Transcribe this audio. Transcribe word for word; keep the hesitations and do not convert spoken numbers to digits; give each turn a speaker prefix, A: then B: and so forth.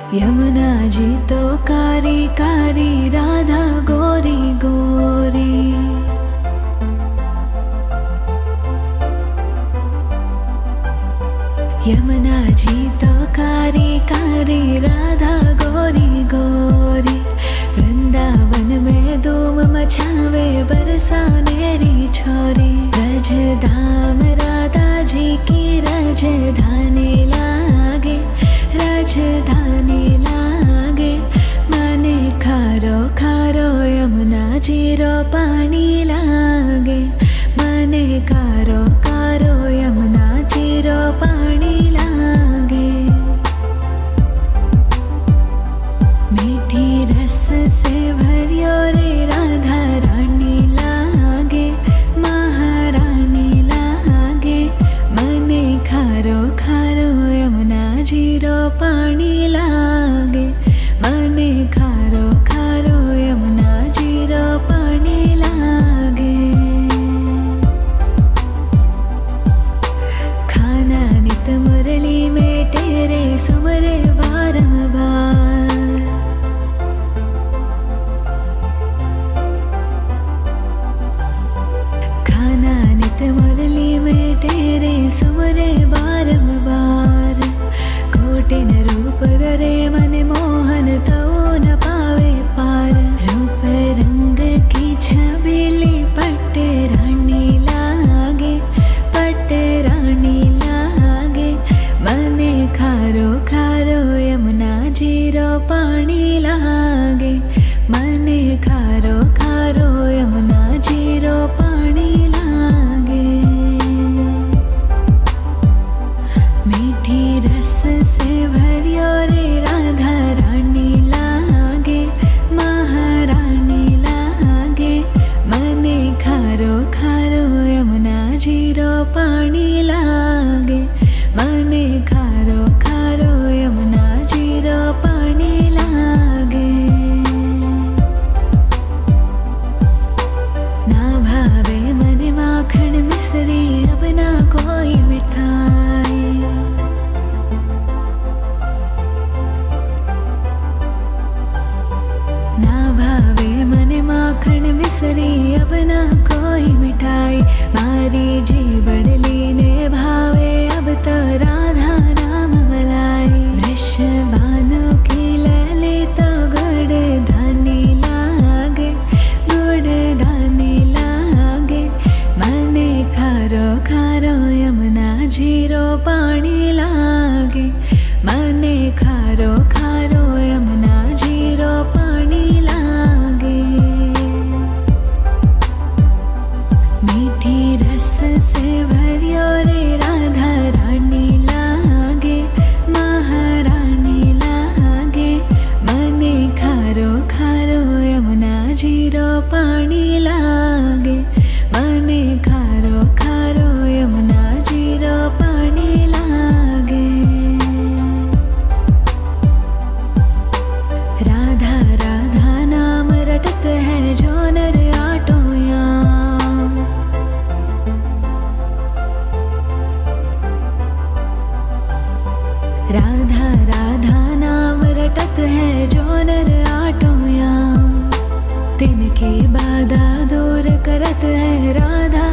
A: यमुना जी तो कारी कारी, राधा गोरी गोरी। यमुना जी तो कारी कारी, राधा गोरी गोरी। वृंदावन में धूम मचावे, बरसानेरी छोरी। रज धाम राधा जी की राजधानी लागे, राजधानी लागे। मने खारो खारो यमुना जी रो पानी लागे। मने खारो खारो यमुना जी रो पानी लागे। मीठी रस से भरियो रे राधा रानी लागे, महारानी लागे। मने खारो खारो यमुना जी रो पानी लागे। मने खारो खारो यमुना जी रो पानी लागे। खाना नित मुरली में तेरे सुमरे बारंबार। खाना नित मुरली में तेरे सुमरे बारंबार। कोटिन रूप धरे मन मोहन तवो न पावे पार। रूप रंग की छबीली पट्ट रानी लागे, पट्ट रानी लागे। मने खारो खारो यमुना जी रो पानी लागे। मने खारो खारो यमुना जी रो पानी लागे। मीठी रस से भरियो रे राधा रानी लागे, महारानी लागे। मने खारो खारो यमुना जी रो पानी लागे। मने खारो खारो यमुना जी रो पानी लागे। ना भावे मने माखन मिश्री, अब ना कोई मिठाई। ना भावे मने माखन मिश्री, अब ना कोई मिठाई। मारी जी बड़ली ने भावे, अब तो राधा नाम मलाई। वृषभानु की लली तो गुड़ धानी लागे, गुड़ धानी लागे। मने खारो खारो यमुना जी रो पानी लागे। मने खारो खारो यमुना जी रो पानी लागे। मीठी रस से भरियो रे राधा रानी लागे, महारानी लागे। मने खारो खारो यमुना जी रो पानी लागे। मने खारो खारो यमुना जी रो पानी लागे। राधा राधा नाम रटत है जो नर आटो याम। राधा राधा नाम रटत है जो नर आटो याम। तिनकी बाधा दूर करत है राधा